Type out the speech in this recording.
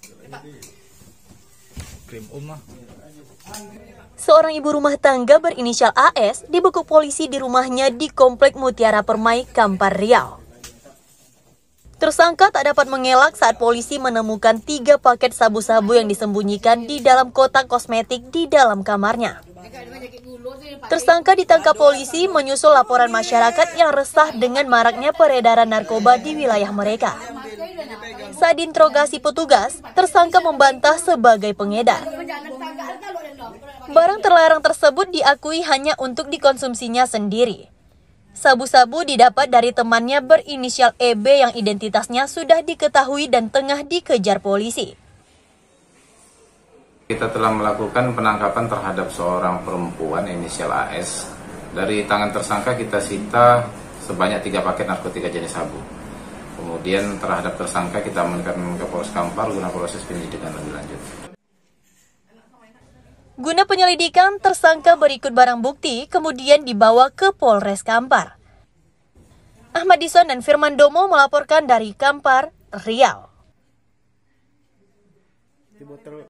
Seorang ibu rumah tangga berinisial AS dibekuk polisi di rumahnya di Komplek Mutiara Permai, Kampar Riau. Tersangka tak dapat mengelak saat polisi menemukan 3 paket sabu-sabu yang disembunyikan di dalam kotak kosmetik di dalam kamarnya. Tersangka ditangkap polisi menyusul laporan masyarakat yang resah dengan maraknya peredaran narkoba di wilayah mereka. Saat diinterogasi petugas, tersangka membantah sebagai pengedar. Barang terlarang tersebut diakui hanya untuk dikonsumsinya sendiri. Sabu-sabu didapat dari temannya berinisial EB yang identitasnya sudah diketahui dan tengah dikejar polisi. Kita telah melakukan penangkapan terhadap seorang perempuan inisial AS. Dari tangan tersangka kita sita sebanyak 3 paket narkotika jenis sabu. Kemudian terhadap tersangka kita amankan ke Polres Kampar guna proses penyelidikan lebih lanjut. Guna penyelidikan, tersangka berikut barang bukti kemudian dibawa ke Polres Kampar. Ahmad Dison dan Firman Domo melaporkan dari Kampar, Riau.